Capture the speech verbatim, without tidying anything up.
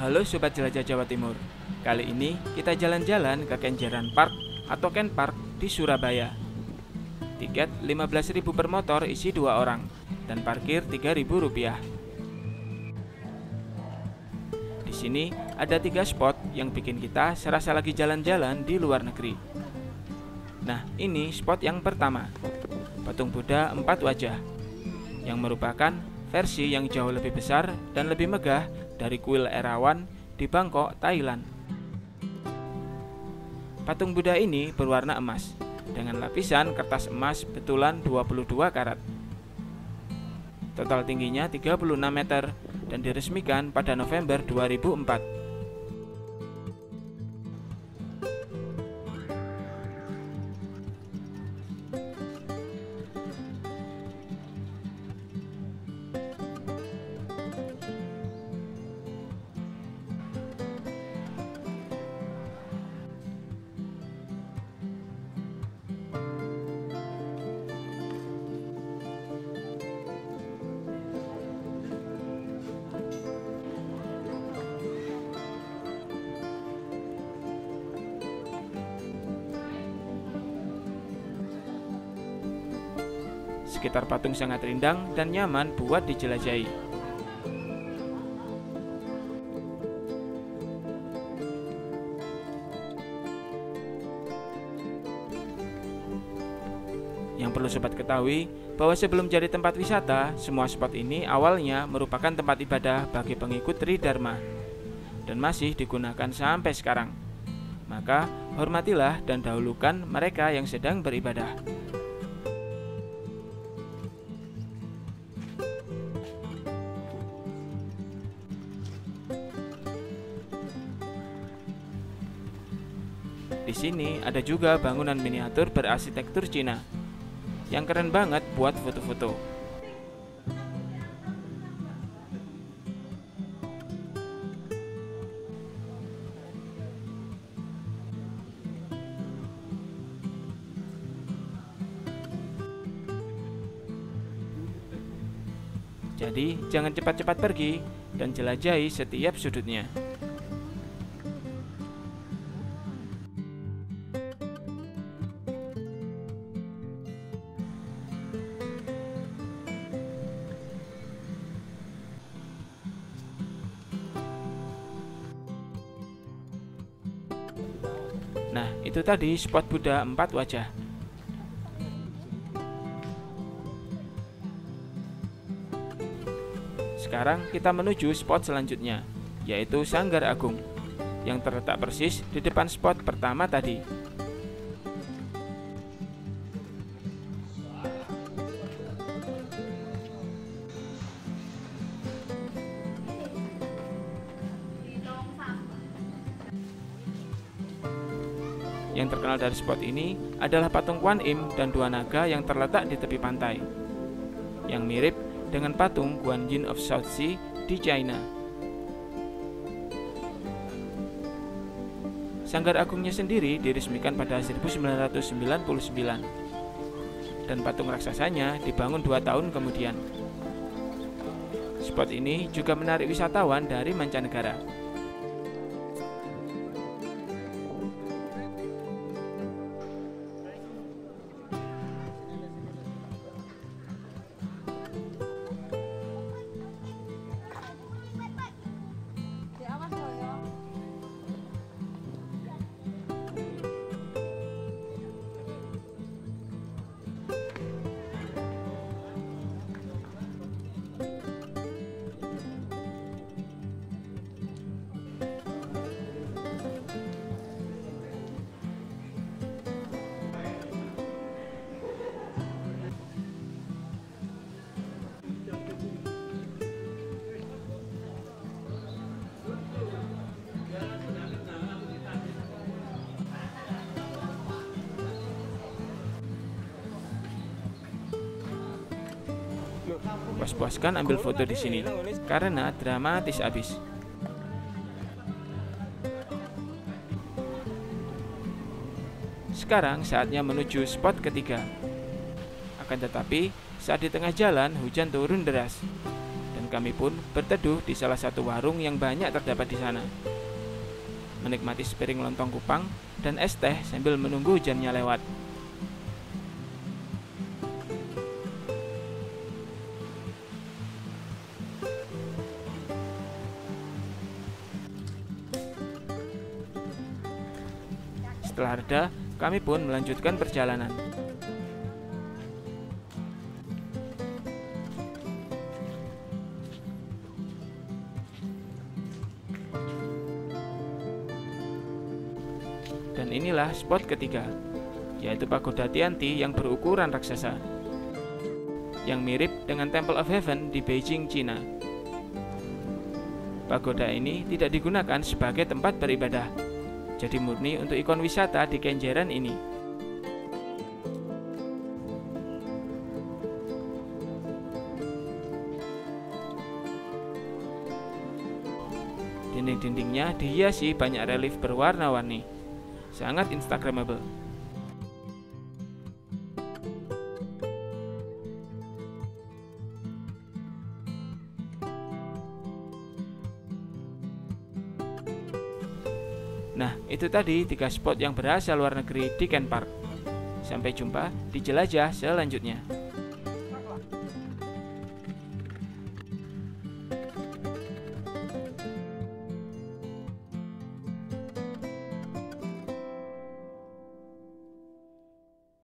Halo Sobat Jelajah Jawa Timur. Kali ini kita jalan-jalan ke Kenjeran Park atau Ken Park di Surabaya. Tiket lima belas ribu per motor isi dua orang dan parkir tiga ribu rupiah. Di sini ada tiga spot yang bikin kita serasa lagi jalan-jalan di luar negeri. Nah, ini spot yang pertama. Patung Buddha empat wajah yang merupakan versi yang jauh lebih besar dan lebih megah dari kuil Erawan di Bangkok, Thailand. Patung Buddha ini berwarna emas dengan lapisan kertas emas betulan dua puluh dua karat. Total tingginya tiga puluh enam meter dan diresmikan pada November dua ribu empat. Sekitar patung sangat rindang dan nyaman buat dijelajahi. Yang perlu sobat ketahui, bahwa sebelum jadi tempat wisata, semua spot ini awalnya merupakan tempat ibadah bagi pengikut Tridharma dan masih digunakan sampai sekarang. Maka hormatilah dan dahulukan mereka yang sedang beribadah. Di sini ada juga bangunan miniatur berarsitektur Cina yang keren banget buat foto-foto. Jadi, jangan cepat-cepat pergi dan jelajahi setiap sudutnya. Nah, itu tadi spot Buddha empat wajah. Sekarang kita menuju spot selanjutnya, yaitu Sanggar Agung, yang terletak persis di depan spot pertama tadi. Yang terkenal dari spot ini adalah patung Kuan Im dan dua naga yang terletak di tepi pantai, yang mirip dengan patung Guanyin of South Sea di China. Sanggar Agungnya sendiri diresmikan pada seribu sembilan ratus sembilan puluh sembilan, dan patung raksasanya dibangun dua tahun kemudian. Spot ini juga menarik wisatawan dari mancanegara. Puas-puaskan ambil foto di sini karena dramatis abis. Sekarang saatnya menuju spot ketiga. Akan tetapi, saat di tengah jalan hujan turun deras dan kami pun berteduh di salah satu warung yang banyak terdapat di sana. Menikmati sepiring lontong kupang dan es teh sambil menunggu jamnya lewat. Setelah reda, kami pun melanjutkan perjalanan. Dan inilah spot ketiga, yaitu Pagoda Tianti yang berukuran raksasa, yang mirip dengan Temple of Heaven di Beijing, Cina. Pagoda ini tidak digunakan sebagai tempat beribadah, jadi murni untuk ikon wisata di Kenjeran ini. Dinding-dindingnya dihiasi banyak relief berwarna-warni, sangat instagramable. Nah, itu tadi tiga spot yang berasal luar negeri di Ken Park. Sampai jumpa di jelajah selanjutnya.